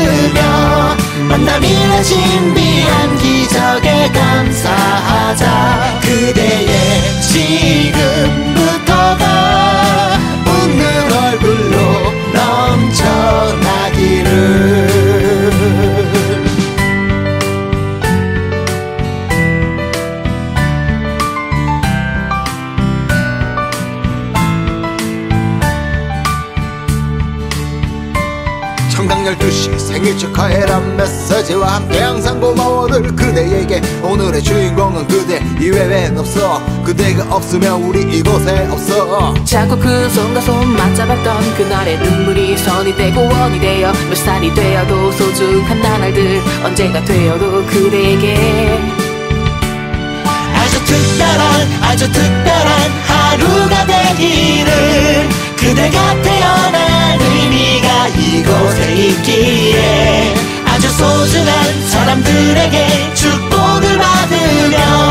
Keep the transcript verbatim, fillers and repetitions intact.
받으며 만남이란 신비한 기적에 감사하자. 그대의 지금부터가 웃는 얼굴로 넘쳐나기를. 청당 열두 시 생일 축하해란 메시지와 함께 항상 고마워 늘 그대에게. 오늘의 주인공은 그대 이외엔 없어. 그대가 없으면 우리 이곳에 없어. 자꾸 그 손과 손 맞잡았던 그날의 눈물이 선이 되고 원이 되어 몇 살이 되어도 소중한 나날들 언젠가 되어도 그대에게 아주 특별한 아주 특별한 하루가 되기를. 그대가 태어난 의미가 이곳에 있기에 아주 소중한 사람들에게 축복을 받으며